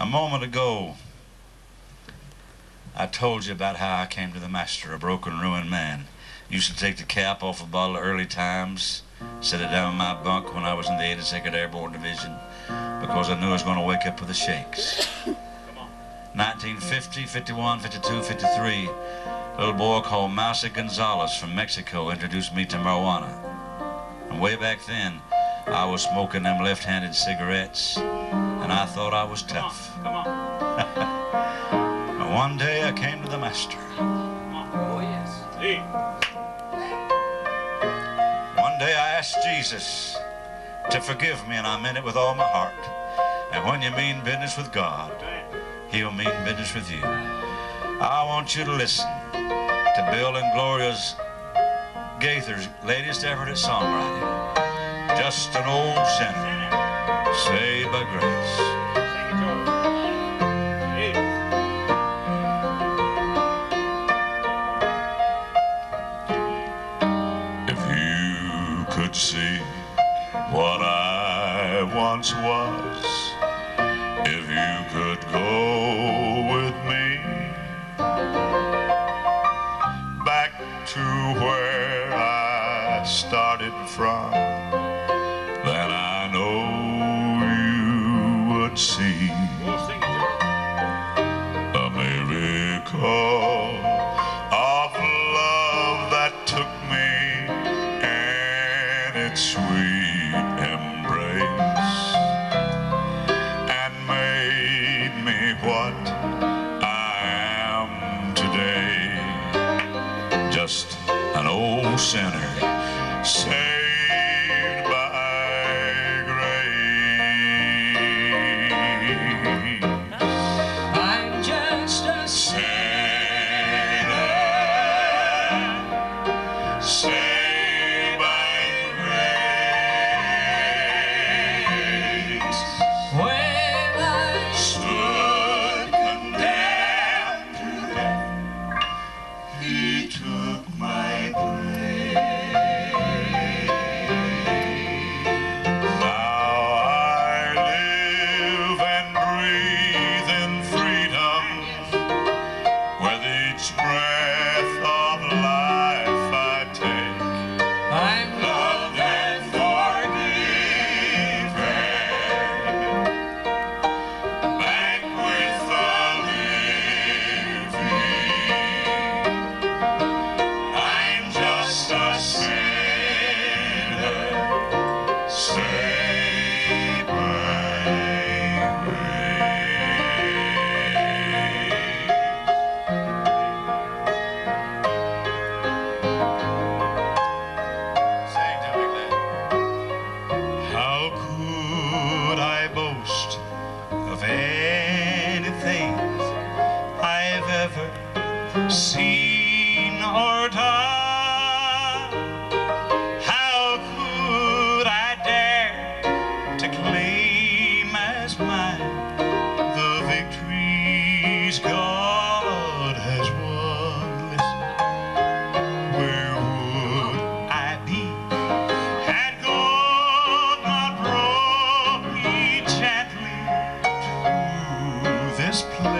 A moment ago, I told you about how I came to the master, a broken, ruined man. Used to take the cap off a bottle of early times, set it down in my bunk when I was in the 82nd Airborne Division, because I knew I was going to wake up with the shakes. 1950, 51, 52, 53, a little boy called Mousy Gonzalez from Mexico introduced me to marijuana. And way back then, I was smoking them left-handed cigarettes, and I thought I was tough. Come on. And one day I came to the master. Oh, yes. Hey. One day I asked Jesus to forgive me, and I meant it with all my heart. And when you mean business with God, He'll mean business with you. I want you to listen to Bill and Gloria's Gaither's latest effort at songwriting. Just an old sinner, saved by grace. If you could see what I once was, if you could go with me back to where I started from, then I know you would see a miracle of love that took me in its sweet embrace and made me what I am today, just an old sinner saved by grace. I'm just a sinner saved by grace. When I stood condemned to death, He took my place. Breath of life I take, I'm loved and forgiven, back with the living. I'm just a sinner saved by grace. Seen or done, how could I dare to claim as mine the victories God has won? Listen, where would I be had God not brought me gently to this place?